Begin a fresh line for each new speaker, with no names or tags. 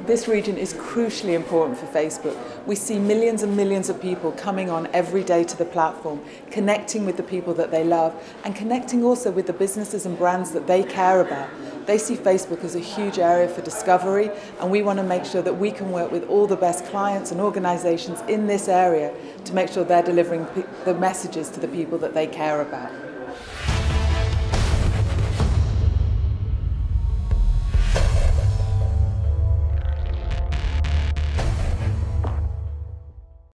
This region is crucially important for Facebook. We see millions and millions of people coming on every day to the platform, connecting with the people that they love and connecting also with the businesses and brands that they care about. They see Facebook as a huge area for discovery, and we want to make sure that we can work with all the best clients and organizations in this area to make sure they're delivering the messages to the people that they care about.